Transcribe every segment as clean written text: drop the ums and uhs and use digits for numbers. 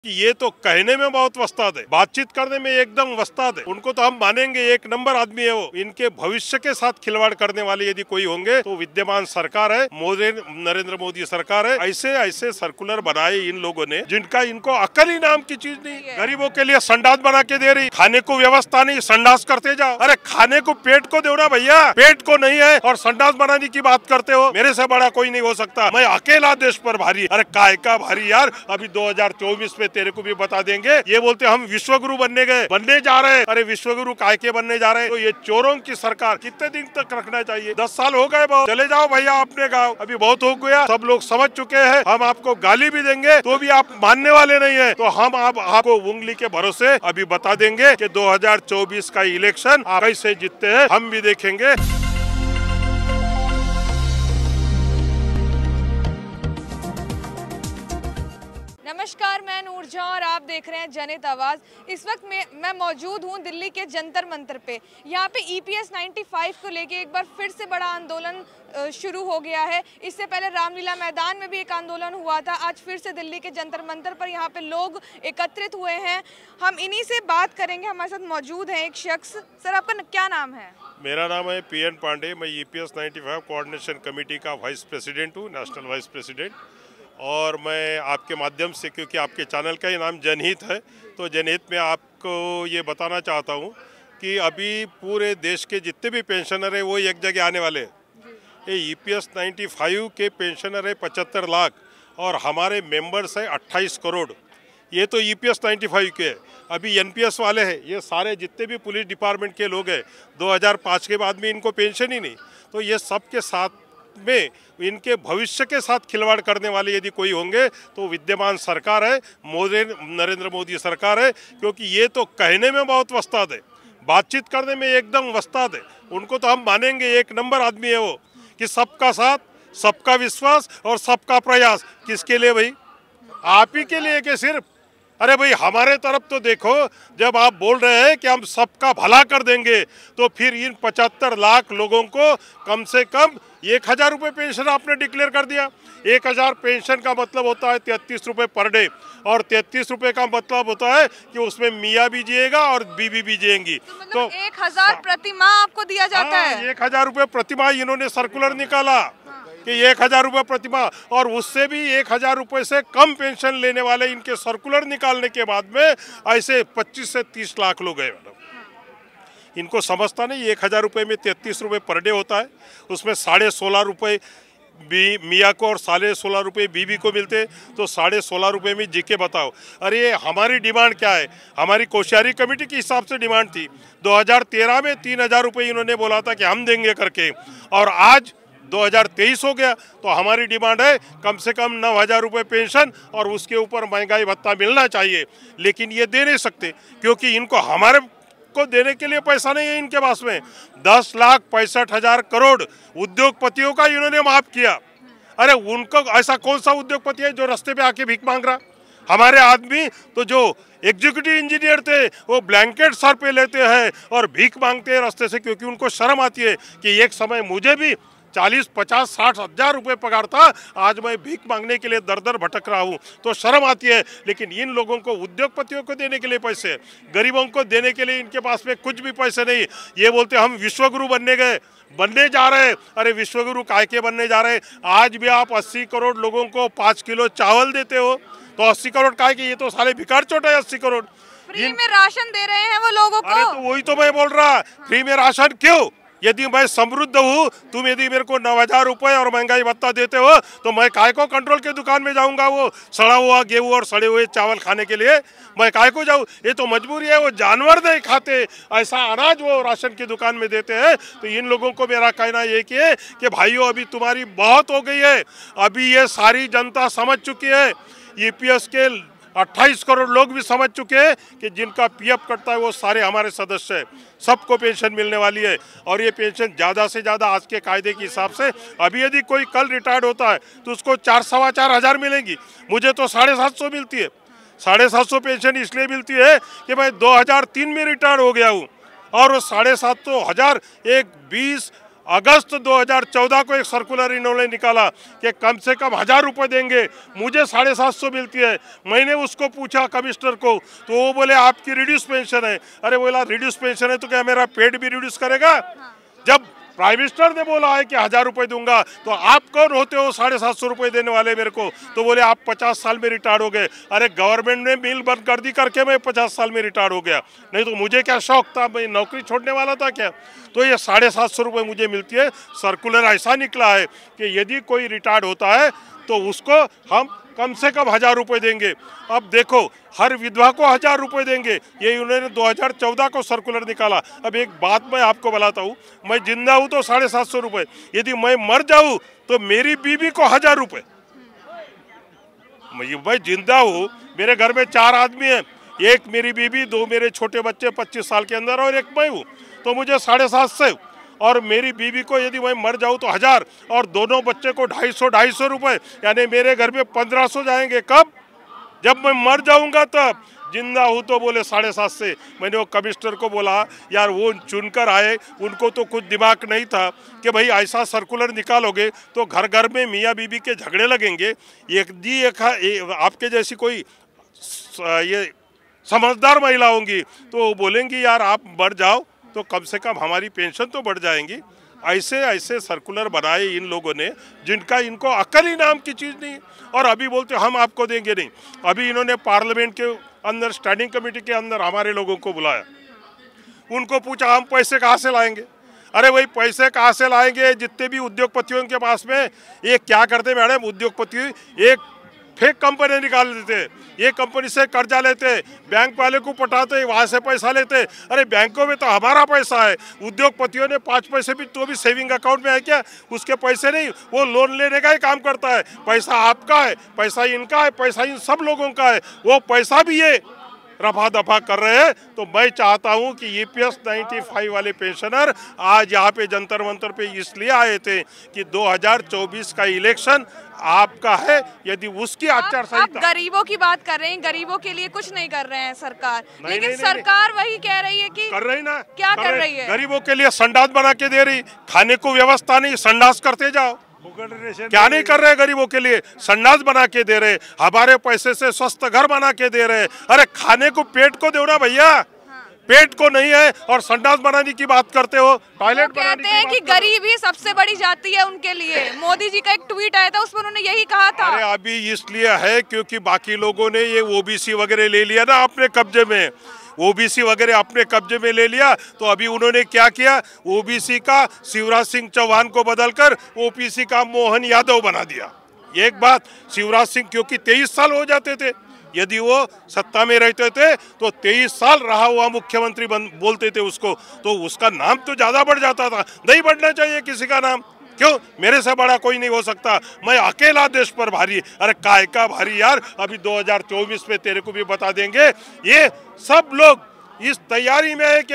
ये तो कहने में बहुत वस्ताद है, बातचीत करने में एकदम वस्ताद है। उनको तो हम मानेंगे, एक नंबर आदमी है वो। इनके भविष्य के साथ खिलवाड़ करने वाले यदि कोई होंगे तो विद्यमान सरकार है, नरेंद्र मोदी सरकार है। ऐसे ऐसे सर्कुलर बनाए इन लोगों ने जिनका इनको अकल ही नाम की चीज नहीं। गरीबों के लिए संडास बना के दे रही, खाने को व्यवस्था नहीं, संडास करते जाओ। अरे खाने को पेट को दो ना भैया, पेट को नहीं है और संडास बनाने की बात करते हो। मेरे से बड़ा कोई नहीं हो सकता, मैं अकेला देश पर भारी। अरे काय का भारी यार, अभी 2024 में तेरे को भी बता देंगे। ये बोलते हम विश्वगुरु बनने जा रहे हैं। अरे विश्वगुरु काय के बनने जा रहे हैं? तो ये चोरों की सरकार कितने दिन तक रखना चाहिए? 10 साल हो गए, बहुत चले जाओ भैया अपने गाँव, अभी बहुत हो गया। सब लोग समझ चुके हैं, हम आपको गाली भी देंगे तो भी आप मानने वाले नहीं है। तो हम आपको उंगली के भरोसे अभी बता देंगे कि 2024 का इलेक्शन आप कैसे जीतते हैं हम भी देखेंगे। नमस्कार, मैं नूरजहां और आप देख रहे हैं जनहित आवाज़। इस वक्त मैं मौजूद हूं दिल्ली के जंतर मंतर पे। यहाँ पे EPS 95 को लेके एक बार फिर से बड़ा आंदोलन शुरू हो गया है। इससे पहले रामलीला मैदान में भी एक आंदोलन हुआ था। आज फिर से दिल्ली के जंतर मंतर पर यहाँ पे लोग एकत्रित हुए हैं। हम इन्हीं से बात करेंगे। हमारे साथ मौजूद है एक शख्स। सर, आपका क्या नाम है? मेरा नाम है PN पांडे। मैं EPS 95 कोऑर्डिनेशन कमेटी का वाइस प्रेसिडेंट हूँ, नेशनल वाइस प्रेसिडेंट। और मैं आपके माध्यम से, क्योंकि आपके चैनल का ही नाम जनहित है, तो जनहित में आपको ये बताना चाहता हूँ कि अभी पूरे देश के जितने भी पेंशनर हैं वो एक जगह आने वाले हैं। ये EPS 95 के पेंशनर है 75 लाख और हमारे मेंबर्स है 28 करोड़। ये तो EPS 95 के है। अभी NPS वाले हैं, ये सारे जितने भी पुलिस डिपार्टमेंट के लोग हैं, 2005 के बाद में इनको पेंशन ही नहीं। तो ये सब के साथ में इनके भविष्य के साथ खिलवाड़ करने वाले यदि कोई होंगे तो विद्यमान सरकार है, नरेंद्र मोदी सरकार है। क्योंकि ये तो कहने में बहुत वस्ताद है, बातचीत करने में एकदम वस्ताद है। उनको तो हम मानेंगे, एक नंबर आदमी है वो, कि सबका साथ, सबका विश्वास और सबका प्रयास। किसके लिए भाई? आप ही के लिए कि सिर्फ? अरे भाई हमारे तरफ तो देखो, जब आप बोल रहे हैं कि हम सबका भला कर देंगे तो फिर इन 75 लाख लोगों को कम से कम 1000 रुपये पेंशन आपने डिक्लेयर कर दिया। 1000 पेंशन का मतलब होता है 33 रुपये पर डे, और 33 रुपये का मतलब होता है कि उसमें मियाँ भी जिएगा और बीवी भी जिएंगी। तो 1000 प्रति माह आपको दिया जाता है? 1000 रुपये प्रति माह इन्होंने सर्कुलर निकाला कि 1000 रुपये प्रति माह, और उससे भी 1000 रुपये से कम पेंशन लेने वाले इनके सर्कुलर निकालने के बाद में ऐसे 25 से 30 लाख लोग हैं। मैडम, इनको समझता नहीं, 1000 रुपये में 33 रुपये पर डे होता है, उसमें 16.5 रुपये मियाँ को और 16.5 रुपये बीवी को मिलते, तो 16.5 रुपये में जी के बताओ। अरे हमारी डिमांड क्या है? हमारी कोश्यारी कमेटी के हिसाब से डिमांड थी 2013 में 3000 रुपये इन्होंने बोला था कि हम देंगे करके, और आज 2023 हो गया तो हमारी डिमांड है कम से कम 9000 रुपये पेंशन और उसके ऊपर महंगाई भत्ता मिलना चाहिए। लेकिन ये दे नहीं सकते क्योंकि इनको हमारे को देने के लिए पैसा नहीं है इनके पास में। 10,65,000 करोड़ उद्योगपतियों का इन्होंने माफ किया। अरे उनको ऐसा कौन सा उद्योगपति है जो रास्ते पे आके भीख मांग रहा? हमारे आदमी तो जो एग्जीक्यूटिव इंजीनियर थे वो ब्लैंकेट सर पे लेते हैं और भीख मांगते हैं रास्ते से, क्योंकि उनको शर्म आती है कि एक समय मुझे भी 40, 50, 60 हजार रुपये पगार था, आज मैं भीख मांगने के लिए दर दर भटक रहा हूँ, तो शर्म आती है। लेकिन इन लोगों को, उद्योगपतियों को देने के लिए पैसे, गरीबों को देने के लिए इनके पास में कुछ भी पैसे नहीं। ये बोलते हम विश्वगुरु बनने जा रहे हैं। अरे विश्वगुरु काय के बनने जा रहे हैं? आज भी आप 80 करोड़ लोगों को 5 किलो चावल देते हो, तो 80 करोड़ काय के? ये तो साले भिखार चोट है। 80 करोड़ फ्री में राशन दे रहे हैं वो लोगों को। अरे तो वही तो मैं बोल रहा, फ्री में राशन क्यों? यदि मैं समृद्ध हूँ, तुम यदि मेरे को 9000 रुपये और महंगाई भत्ता देते हो तो मैं काय को कंट्रोल के दुकान में जाऊँगा वो सड़ा हुआ गेहूँ और सड़े हुए चावल खाने के लिए? मैं काय को जाऊँ? ये तो मजबूरी है, वो जानवर नहीं खाते, ऐसा अनाज वो राशन की दुकान में देते हैं। तो इन लोगों को मेरा कहना ये कि भाइयों, अभी तुम्हारी बहुत हो गई है। अभी ये सारी जनता समझ चुकी है, EPS के 28 करोड़ लोग भी समझ चुके हैं कि जिनका PF कटता है वो सारे हमारे सदस्य हैं। सबको पेंशन मिलने वाली है, और ये पेंशन ज़्यादा से ज़्यादा आज के कायदे के हिसाब से, अभी यदि कोई कल रिटायर्ड होता है तो उसको 4-4.25 हज़ार मिलेंगी। मुझे तो 750 मिलती है। 750 पेंशन इसलिए मिलती है कि मैं 2003 में रिटायर्ड हो गया हूँ, और वो 750 हज़ार एक 20 अगस्त 2014 को एक सर्कुलर इन्होंने निकाला कि कम से कम 1000 रुपये देंगे, मुझे 750 मिलती है। मैंने उसको पूछा कमिश्नर को, तो वो बोले आपकी रिड्यूस पेंशन है। अरे बोला रिड्यूस पेंशन है तो क्या मेरा पेड भी रिड्यूस करेगा? जब प्राइम मिनिस्टर ने बोला है कि 1000 रुपये दूंगा, तो आप कौन होते हो 750 रुपये देने वाले मेरे को? तो बोले आप 50 साल में रिटायर हो गए। अरे गवर्नमेंट ने मिल बंद कर दी करके मैं 50 साल में रिटायर हो गया, नहीं तो मुझे क्या शौक था, मैं नौकरी छोड़ने वाला था क्या? तो ये 750 रुपये मुझे मिलती है। सर्कुलर ऐसा निकला है कि यदि कोई रिटायर्ड होता है तो उसको हम कम से कम 1000 रुपये देंगे। अब देखो, हर विधवा को 1000 रुपये देंगे, ये उन्होंने 2014 को सर्कुलर निकाला। अब एक बात मैं आपको बताता हूँ, मैं जिंदा हूँ तो 750 रुपये, यदि मैं मर जाऊँ तो मेरी बीवी को 1000 रुपये। मैं जिंदा हूँ, मेरे घर में 4 आदमी हैं, एक मेरी बीवी, 2 मेरे छोटे बच्चे 25 साल के अंदर और एक मैं हूँ, तो मुझे 750। और मेरी बीवी को यदि मैं मर जाऊँ तो 1000, और दोनों बच्चे को 250 रुपये, यानी मेरे घर में 1500 जाएंगे। कब? जब मैं मर जाऊंगा तब। जिंदा हूँ तो बोले 750। मैंने वो कमिश्नर को बोला, यार वो चुनकर आए, उनको तो कुछ दिमाग नहीं था कि भाई ऐसा सर्कुलर निकालोगे तो घर घर में मियाँ बीबी के झगड़े लगेंगे। आपके जैसी कोई ये समझदार महिला होंगी तो वो बोलेंगी यार आप मर जाओ तो कम से कम हमारी पेंशन तो बढ़ जाएंगी। ऐसे ऐसे सर्कुलर बनाए इन लोगों ने जिनका इनको अकल ही नाम की चीज़ नहीं। और अभी बोलते हम आपको देंगे नहीं। अभी इन्होंने पार्लियामेंट के अंदर स्टैंडिंग कमेटी के अंदर हमारे लोगों को बुलाया, उनको पूछा हम पैसे कहाँ से लाएंगे? अरे भाई पैसे कहाँ से लाएंगे? जितने भी उद्योगपतियों के पास में ये क्या करते मैडम, उद्योगपति एक फेक कंपनी निकाल देते, ये कंपनी से कर्जा लेते, बैंक वाले को पटाते, वहाँ से पैसा लेते। अरे बैंकों में तो हमारा पैसा है, उद्योगपतियों ने 5 पैसे भी तो भी सेविंग अकाउंट में है क्या? उसके पैसे नहीं, वो लोन लेने का ही काम करता है। पैसा आपका है, पैसा इनका है, पैसा इन सब लोगों का है, वो पैसा भी ये रफा दफा कर रहे हैं। तो मैं चाहता हूं कि EPS 95 वाले पेंशनर आज यहाँ पे जंतर मंतर पे इसलिए आए थे कि 2024 का इलेक्शन आपका है। यदि उसकी आचार संहिता, आप गरीबों की बात कर रहे हैं, गरीबों के लिए कुछ नहीं कर रहे हैं सरकार, लेकिन सरकार वही कह रही है कि कर रही ना, क्या कर रही है? गरीबों के लिए संडास बना के दे रही, खाने को व्यवस्था नहीं, संडास करते जाओ। क्या नहीं कर रहे गरीबों के लिए? संडास बना के दे रहे, हमारे पैसे से स्वस्थ घर बना के दे रहे। अरे खाने को पेट को दो ना भैया, पेट को नहीं है और संडास बनाने की बात करते हो, टॉयलेट कहते हैं कि गरीब ही सबसे बड़ी जाति है उनके लिए। मोदी जी का एक ट्वीट आया था, उसमें उन्होंने यही कहा था। अरे अभी इसलिए है क्योंकि बाकी लोगों ने ये OBC वगैरह ले लिया ना अपने कब्जे में, OBC वगैरह अपने कब्जे में ले लिया। तो अभी उन्होंने क्या किया, OBC का शिवराज सिंह चौहान को बदलकर OBC का मोहन यादव बना दिया। एक बात, शिवराज सिंह क्योंकि 23 साल हो जाते थे, यदि वो सत्ता में रहते थे तो 23 साल रहा हुआ मुख्यमंत्री बोलते थे उसको, तो उसका नाम तो ज़्यादा बढ़ जाता था। नहीं बढ़ना चाहिए किसी का नाम, क्यों? मेरे से बड़ा कोई नहीं हो सकता, मैं अकेला देश पर भारी। अरे काय का भारी यार, अभी 2024 में तेरे को भी बता देंगे। ये सब लोग इस तैयारी में है कि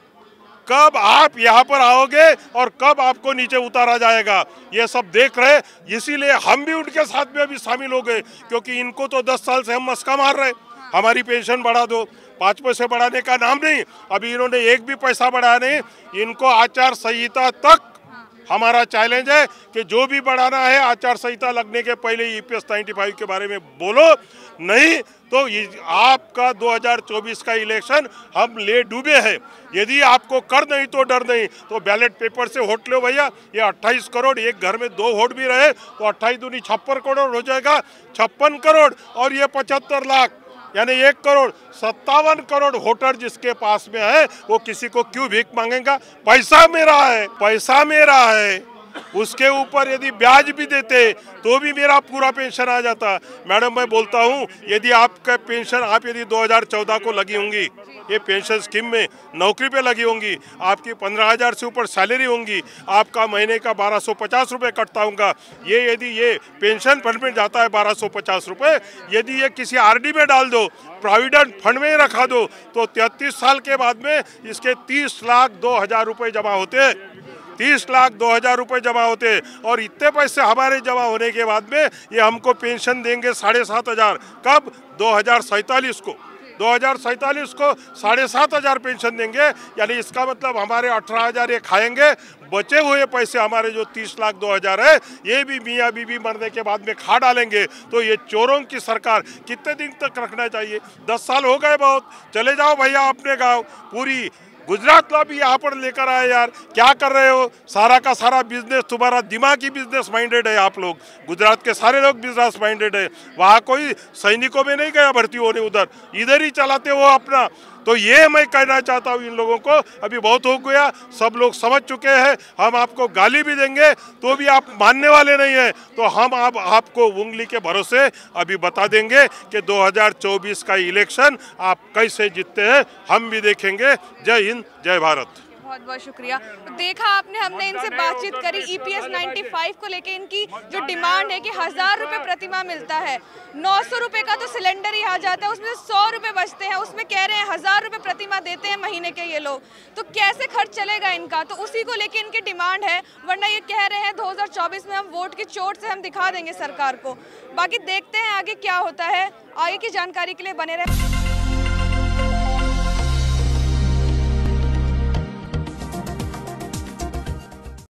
कब आप यहाँ पर आओगे और कब आपको नीचे उतारा जाएगा, ये सब देख रहे। इसीलिए हम भी उनके साथ में अभी शामिल हो गए, क्योंकि इनको तो 10 साल से हम मस्का मार रहे, हमारी पेंशन बढ़ा दो। 5 पैसे बढ़ाने का नाम नहीं, अभी इन्होंने एक भी पैसा बढ़ाया नहीं। इनको आचार संहिता तक हमारा चैलेंज है कि जो भी बढ़ाना है आचार संहिता लगने के पहले EPS 95 के बारे में बोलो, नहीं तो आपका 2024 का इलेक्शन हम ले डूबे हैं। यदि आपको कर नहीं तो डर नहीं, तो बैलेट पेपर से वोट लो भैया। ये 28 करोड़, एक घर में 2 वोट भी रहे तो 28 दूनी 56 करोड़ हो जाएगा, 56 करोड़ और ये 75 लाख यानी 1 करोड़ 57 करोड़ वोटर जिसके पास में है, वो किसी को क्यों भीख मांगेगा? पैसा मेरा है, पैसा मेरा है। उसके ऊपर यदि ब्याज भी देते तो भी मेरा पूरा पेंशन आ जाता। मैडम मैं बोलता हूँ, यदि आपका पेंशन आप यदि 2014 को लगी होंगी, ये पेंशन स्कीम में नौकरी पे लगी होंगी, आपकी 15,000 से ऊपर सैलरी होंगी, आपका महीने का 1250 रुपये कटता होगा। ये यदि ये पेंशन फंड में जाता है 1250 रुपये, यदि ये किसी RD में डाल दो, प्रोविडेंट फंड में रखा दो, तो 33 साल के बाद में इसके 30,02,000 रुपये जमा होते हैं। 30,02,000 रुपये जमा होते, और इतने पैसे हमारे जमा होने के बाद में ये हमको पेंशन देंगे 7,500। कब? 2047 को। 2047 को 7,500 पेंशन देंगे, यानी इसका मतलब हमारे 18,000 ये खाएंगे, बचे हुए पैसे हमारे जो 30 लाख 2,000 है ये भी मियाँ बीबी मरने के बाद में खा डालेंगे। तो ये चोरों की सरकार कितने दिन तक रखना चाहिए? 10 साल हो गए बहुत, चले जाओ भैया अपने गाँव। पूरी गुजरात ला भी यहाँ पर लेकर आए यार, क्या कर रहे हो? सारा का सारा बिजनेस तुम्हारा दिमागी बिजनेस माइंडेड है। आप लोग गुजरात के सारे लोग बिजनेस माइंडेड है। वहाँ कोई सैनिकों में नहीं गया भर्ती होने, उधर इधर ही चलाते हो अपना। तो ये मैं कहना चाहता हूँ इन लोगों को, अभी बहुत हो गया, सब लोग समझ चुके हैं। हम आपको गाली भी देंगे तो भी आप मानने वाले नहीं हैं। तो हम आपको उंगली के भरोसे अभी बता देंगे कि 2024 का इलेक्शन आप कैसे जीतते हैं, हम भी देखेंगे। जय हिंद, जय भारत। बहुत बहुत शुक्रिया। तो देखा आपने, हमने इनसे बातचीत करी EPS 95 को लेके। इनकी जो डिमांड है कि 1,000 रुपये प्रतिमाह मिलता है, 900 रुपये का तो सिलेंडर ही आ जाता है, उसमें 100 रुपये बचते हैं, उसमें कह रहे हैं 1,000 रुपये प्रतिमाह देते हैं महीने के ये लोग। तो कैसे खर्च चलेगा इनका? तो उसी को लेके इनकी डिमांड है, वरना ये कह रहे हैं 2024 में हम वोट की चोट से हम दिखा देंगे सरकार को। बाकी देखते हैं आगे क्या होता है। आगे की जानकारी के लिए बने रहे।